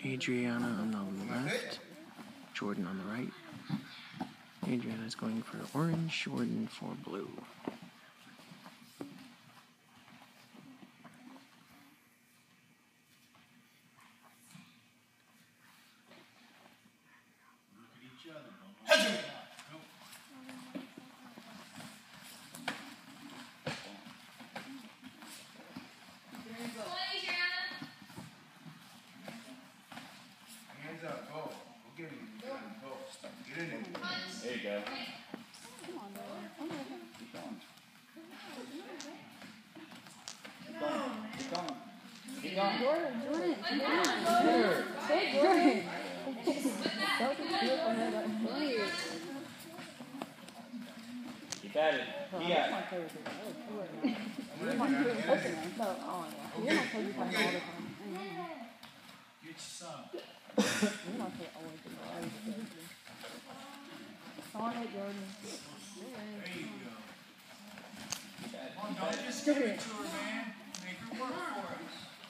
Adriana on the left, Jordan on the right. Adriana's going for orange, Jordan for blue. Hands up, go. Go get him. Go. Get in there. There you go. Come on, bro. Keep going. Keep going. Keep going. Jordan. Here. Jordan. Don't get beautiful hair. Keep at it. He got it. You're not play with it. No, you're not play with it all the time. Get your son. You're not play always with it. On it, Jordan. There you go. Keep at it. Come on, don't just give it to her, man. Make her work for us.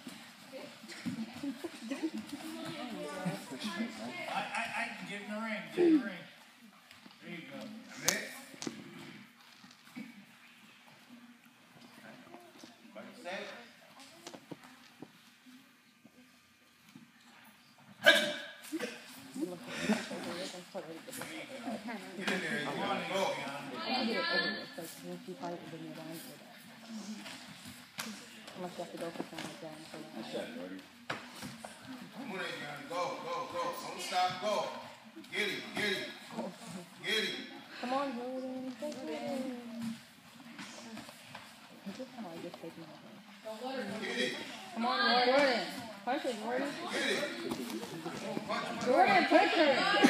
I can get in the ring. Get in the ring. There you go. I'm it. What you say? Get in there. Come on, go. Unless you have to go for something down. Nice shot, Jordan. Come on, Adriana. Go. Don't stop. Go. Get him. Come on, Jordan. Take it. Just how I just take him over. Get it. Come on, Jordan. Punch it, Jordan. Get it. Jordan, punch it.